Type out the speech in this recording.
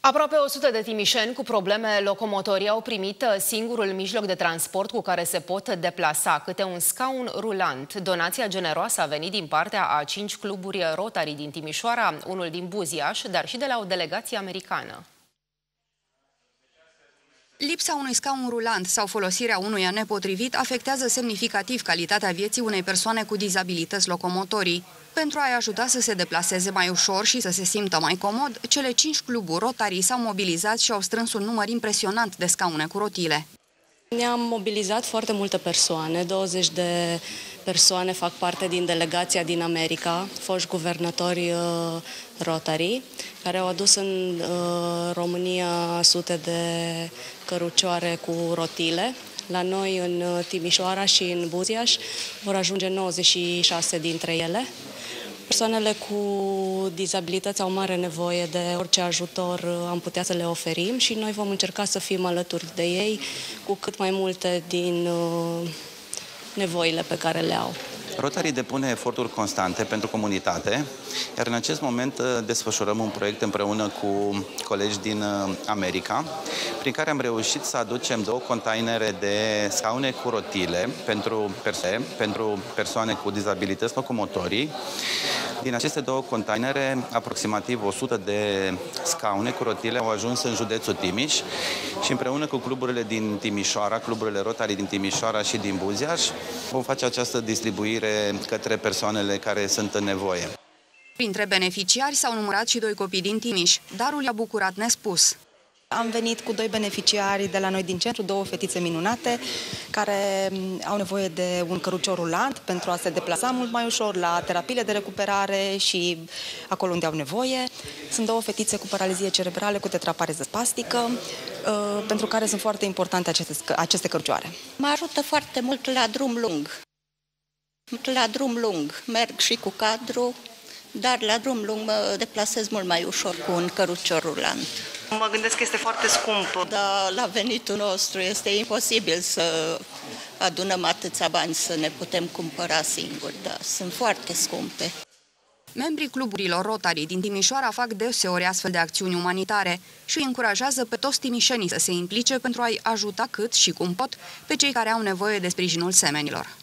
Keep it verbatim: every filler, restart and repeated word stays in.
Aproape o sută de timișeni cu probleme locomotorii au primit singurul mijloc de transport cu care se pot deplasa, câte un scaun rulant. Donația generoasă a venit din partea a cinci cluburi Rotary din Timișoara, unul din Buziaș, dar și de la o delegație americană. Lipsa unui scaun rulant sau folosirea unuia nepotrivit afectează semnificativ calitatea vieții unei persoane cu dizabilități locomotorii. Pentru a-i ajuta să se deplaseze mai ușor și să se simtă mai comod, cele cinci cluburi Rotary s-au mobilizat și au strâns un număr impresionant de scaune cu rotile. Ne-am mobilizat foarte multe persoane, douăzeci de persoane fac parte din delegația din America, foști guvernatori uh, Rotary, care au adus în uh, România sute de cărucioare cu rotile. La noi, în Timișoara și în Buziaș, vor ajunge nouăzeci și șase dintre ele. Persoanele cu dizabilități au mare nevoie de orice ajutor am putea să le oferim și noi vom încerca să fim alături de ei cu cât mai multe din nevoile pe care le au. Rotary depune eforturi constante pentru comunitate, iar în acest moment desfășurăm un proiect împreună cu colegi din America, prin care am reușit să aducem două containere de scaune cu rotile pentru persoane, pentru persoane cu dizabilități locomotorii. Din aceste două containere, aproximativ o sută de scaune cu rotile au ajuns în județul Timiș și împreună cu cluburile din Timișoara, cluburile Rotary din Timișoara și din Buziaș, vom face această distribuire către persoanele care sunt în nevoie. Printre beneficiari s-au numărat și doi copii din Timiș. Darul i-a bucurat nespus. Am venit cu doi beneficiari de la noi din centru, două fetițe minunate, care au nevoie de un cărucior rulant pentru a se deplasa mult mai ușor la terapiile de recuperare și acolo unde au nevoie. Sunt două fetițe cu paralizie cerebrale, cu tetrapareză spastică, pentru care sunt foarte importante aceste, aceste cărucioare. Mă ajută foarte mult la drum lung. La drum lung merg și cu cadru, dar la drum lung mă deplasez mult mai ușor cu un cărucior rulant. Mă gândesc că este foarte scump. Da, la venitul nostru este imposibil să adunăm atâția bani să ne putem cumpăra singuri, da, sunt foarte scumpe. Membrii cluburilor Rotary din Timișoara fac deseori astfel de acțiuni umanitare și îi încurajează pe toți timișenii să se implice pentru a-i ajuta cât și cum pot pe cei care au nevoie de sprijinul semenilor.